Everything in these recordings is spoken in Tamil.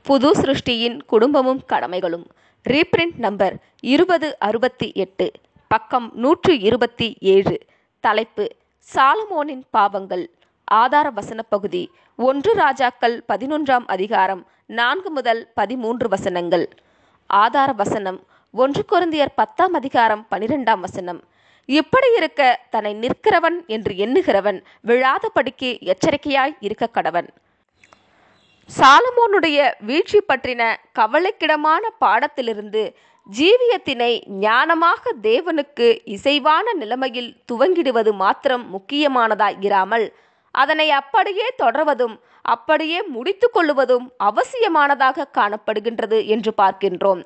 புது சிருஷ்டியின் குடும்பமும் கடமைகளும். ரீப்ரிண்ட் நம்பர் 2068, பக்கம் 127. தலைப்பு: சாலமோனின் பாவங்கள். ஆதார வசன பகுதி: 1 ராஜாக்கள் 11ஆம் அதிகாரம் 4 முதல் 13 வசனங்கள். ஆதார வசனம்: 1 கொரிந்தியர் 10ஆம் அதிகாரம் 12ஆம் வசனம். இப்படி இருக்க, தன்னை நிற்கிறவன் என்று எண்ணுகிறவன் விழாதபடிக்கு எச்சரிக்கையாய் இருக்க கடவன். சாலமோனுடைய வீழ்ச்சி பற்றின கவலைக்கிடமான பாடத்திலிருந்து ஜீவியத்தினை ஞானமாக தேவனுக்கு இசைவான நிலைமையில் துவங்கிடுவது மாத்திரம் முக்கியமானதாய் இராமல், அதனை அப்படியே தொடர்வதும் அப்படியே முடித்து கொள்ளுவதும் அவசியமானதாக காணப்படுகின்றது என்று பார்க்கின்றோம்.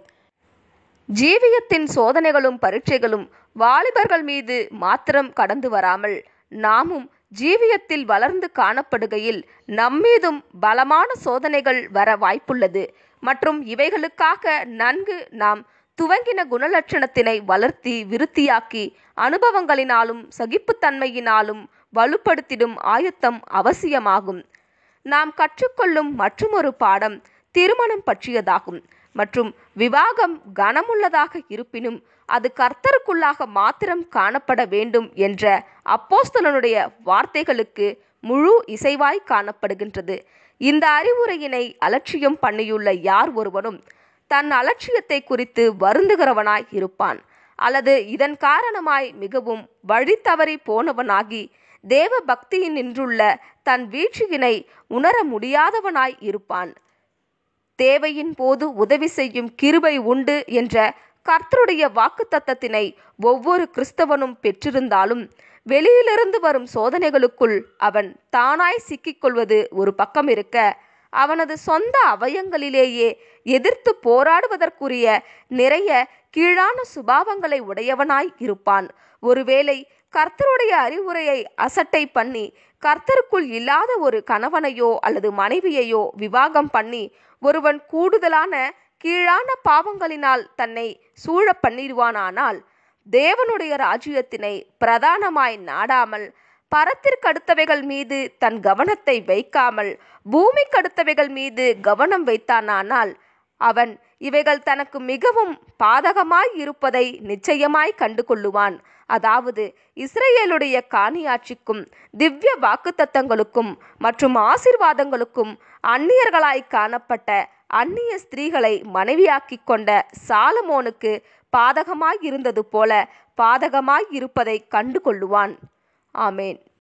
ஜீவியத்தின் சோதனைகளும் பரீட்சைகளும் வாலிபர்கள் மீது மாத்திரம் கடந்து வராமல், நாமும் ஜீவியத்தில் வளர்ந்து காணப்படுகையில் நம்மீதும் பலமான சோதனைகள் வர வாய்ப்புள்ளது மற்றும் இவைகளுக்காக நன்கு நாம் துவங்கின குணலட்சணத்தினை வளர்த்தி விருத்தியாக்கி அனுபவங்களினாலும் சகிப்புத்தன்மையினாலும் வலுப்படுத்திடும் ஆயத்தம் அவசியமாகும். நாம் கற்றுக்கொள்ளும் மற்றுமொரு பாடம் திருமணம் பற்றியதாகும். மற்றும் விவாகம் கனமுள்ளதாக இருப்பினும் அது கர்த்தருக்குள்ளாக மாத்திரம் காணப்பட வேண்டும் என்ற அப்போஸ்தலனுடைய வார்த்தைகளுக்கு முழு இசைவாய் காணப்படுகின்றது. இந்த அறிவுரையினை அலட்சியம் பண்ணியுள்ள யார் ஒருவனும் தன் அலட்சியத்தை குறித்து வருந்துகிறவனாய் இருப்பான், அல்லது இதன் காரணமாய் மிகவும் வழி தவறி போனவனாகி தேவ பக்தியினின்றுள்ள தன் வீழ்ச்சியினை உணர முடியாதவனாய் இருப்பான். தேவையின் போது உதவி செய்யும் கிருபை உண்டு என்ற கர்த்தருடைய வாக்குத்தத்தத்தினை ஒவ்வொரு கிறிஸ்தவனும் பெற்றிருந்தாலும், வெளியிலிருந்து வரும் சோதனைகளுக்குள் அவன் தானாய் சிக்கிக்கொள்வது ஒரு பக்கம் இருக்க, அவனது சொந்த அவயங்களிலேயே எதிர்த்து போராடுவதற்குரிய நிறைய கீழான சுபாவங்களை உடையவனாய் இருப்பான். ஒருவேளை கர்த்தருடைய அறிவுரையை அசட்டை பண்ணி கர்த்தருக்குள் இல்லாத ஒரு கணவனையோ அல்லது மனைவியையோ விவாகம் பண்ணி ஒருவன் கூடுதலான கீழான பாவங்களினால் தன்னை சூழ பண்ணிடுவானானால், தேவனுடைய ராஜ்யத்தினை பிரதானமாய் நாடாமல், பரத்திற்கடுத்தவைகள் மீது தன் கவனத்தை வைக்காமல் பூமிக்கடுத்தவைகள் மீது கவனம் வைத்தானானால், அவன் இவைகள் தனக்கு மிகவும் பாதகமாய் இருப்பதை நிச்சயமாய் கண்டு கொள்ளுவான். அதாவது, இஸ்ரவேலுடைய காணியாட்சிக்கும் திவ்ய வாக்குத்தத்தங்களுக்கும் மற்றும் ஆசீர்வாதங்களுக்கும் அந்நியர்களாய் காணப்பட்ட அந்நிய ஸ்திரீகளை மனைவியாக்கி கொண்ட சாலமோனுக்கு பாதகமாய் இருந்தது போல பாதகமாய் இருப்பதை கண்டு கொள்ளுவான். ஆமேன்.